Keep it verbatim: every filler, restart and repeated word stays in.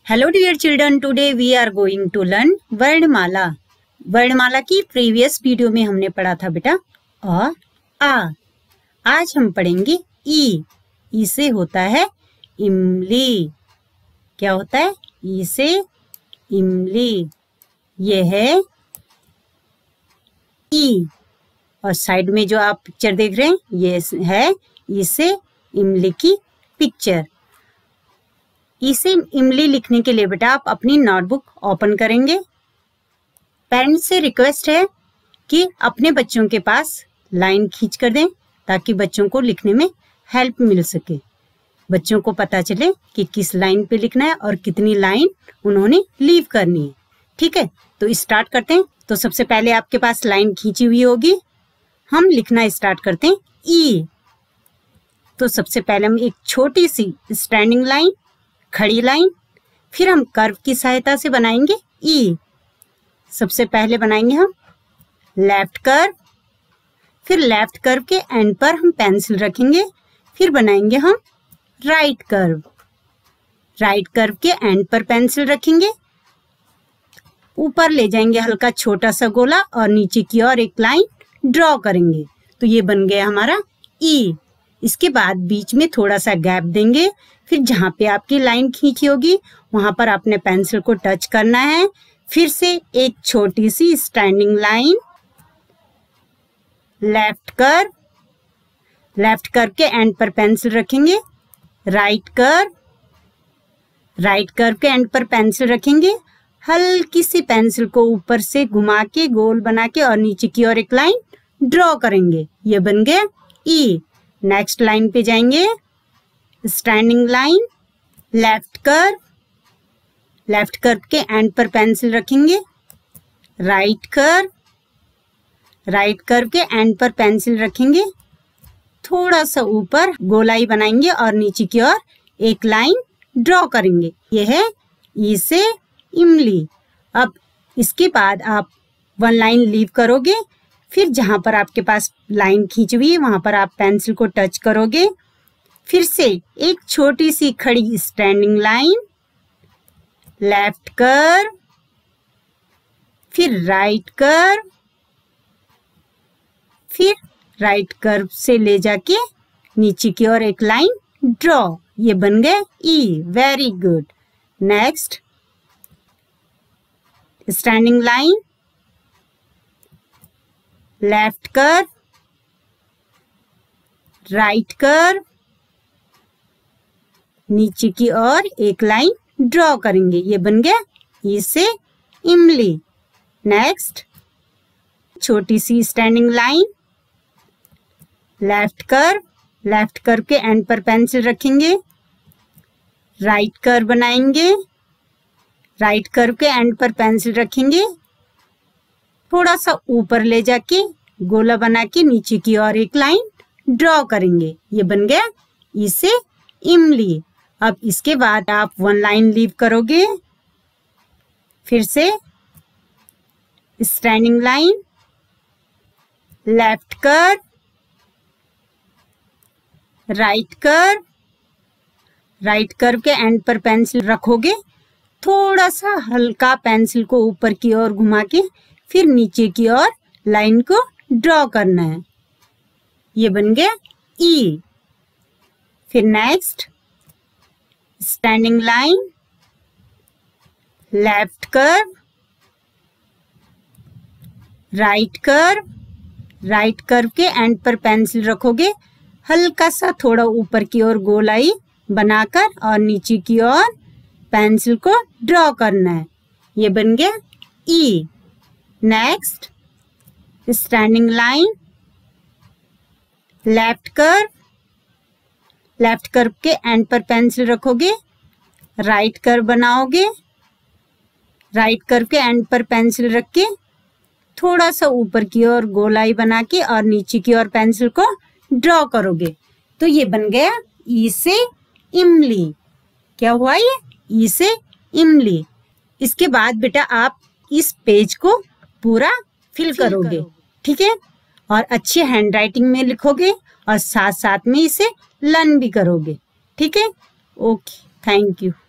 Hello dear children, today we are going to learn varnamala. वर्णमाला की previous video में हमने पढ़ा था बेटा अ आ। आज हम पढ़ेंगे ई। ई से होता है इमली। क्या होता है? ई से इमली। ये है ई। और साइड में जो आप पिक्चर देख रहे हैं ये है ई से इमली की पिक्चर। इसे इमली लिखने के लिए बेटा आप अपनी नोटबुक ओपन करेंगे। पेरेंट्स से रिक्वेस्ट है कि अपने बच्चों के पास लाइन खींच कर दें ताकि बच्चों को लिखने में हेल्प मिल सके। बच्चों को पता चले कि किस लाइन पे लिखना है और कितनी लाइन उन्होंने लीव करनी है। ठीक है, तो स्टार्ट करते हैं। तो सबसे पहले आपके पास लाइन खींची हुई होगी। हम लिखना स्टार्ट करते हैं ई। तो सबसे पहले हम एक छोटी सी स्टैंडिंग लाइन, खड़ी लाइन, फिर हम कर्व की सहायता से बनाएंगे ई। सबसे पहले बनाएंगे हम लेफ्ट कर्व, फिर लेफ्ट कर्व के एंड पर हम पेंसिल रखेंगे, फिर बनाएंगे हम राइट कर्व। राइट कर्व के एंड पर पेंसिल रखेंगे, ऊपर ले जाएंगे हल्का छोटा सा गोला और नीचे की ओर एक लाइन ड्रॉ करेंगे। तो ये बन गया हमारा ई। इसके बाद बीच में थोड़ा सा गैप देंगे, फिर जहां पे आपकी लाइन खींची होगी वहां पर आपने पेंसिल को टच करना है। फिर से एक छोटी सी standing line, left curve, left curve के एंड पर पेंसिल रखेंगे, राइट कर्व, राइट कर्व के एंड पर पेंसिल रखेंगे, हल्की सी पेंसिल को ऊपर से घुमा के गोल बना के और नीचे की ओर एक लाइन ड्रॉ करेंगे। ये बन गया ई। नेक्स्ट लाइन पे जाएंगे, standing line, left curve, left curve के एंड पर पेंसिल रखेंगे, राइट कर्व, राइट कर्व के एंड पर पेंसिल रखेंगे, थोड़ा सा ऊपर गोलाई बनाएंगे और नीचे की ओर एक लाइन ड्रॉ करेंगे। यह है ई से इमली। अब इसके बाद आप वन लाइन लीव करोगे, फिर जहां पर आपके पास लाइन खींची हुई है वहां पर आप पेंसिल को टच करोगे, फिर से एक छोटी सी खड़ी स्टैंडिंग लाइन, लेफ्ट कर्व, फिर राइट कर्व, फिर राइट कर्व से ले जाके नीचे की ओर एक लाइन ड्रॉ। ये बन गए ई। Very good. Next standing line, left curve, right curve, नीचे की ओर एक लाइन ड्रॉ करेंगे। ये बन गया ई से इमली। नेक्स्ट छोटी सी standing line, left curve, left curve के एंड पर पेंसिल रखेंगे, राइट कर्व बनाएंगे, राइट कर्व के एंड पर पेंसिल रखेंगे, थोड़ा सा ऊपर ले जाके गोला बना के नीचे की ओर एक लाइन ड्रॉ करेंगे। ये बन गया ई से इमली। अब इसके बाद आप वन लाइन लीव करोगे, फिर से standing line, left curve, right curve, right curve के एंड पर पेंसिल रखोगे, थोड़ा सा हल्का पेंसिल को ऊपर की ओर घुमा के फिर नीचे की ओर लाइन को ड्रॉ करना है। ये बन गया ई। फिर next standing line, left curve, right curve, right curve के एंड पर पेंसिल रखोगे, हल्का सा थोड़ा ऊपर की ओर गोलाई बनाकर और नीचे की ओर पेंसिल को ड्रॉ करना है। ये बन गया E. Next standing line, left curve, left curve के एंड पर पेंसिल रखोगे, राइट कर्व बनाओगे, राइट कर्व के एंड पर पेंसिल रख के थोड़ा सा ऊपर की ओर गोलाई बना के और नीचे की ओर पेंसिल को ड्रॉ करोगे। तो ये बन गया ई से इमली। क्या हुआ? ये ई से इमली। इसके बाद बेटा आप इस पेज को पूरा फिल करोगे, ठीक है, और अच्छी हैंडराइटिंग में लिखोगे और साथ साथ में इसे लर्न भी करोगे। ठीक है, ओके, थैंक यू।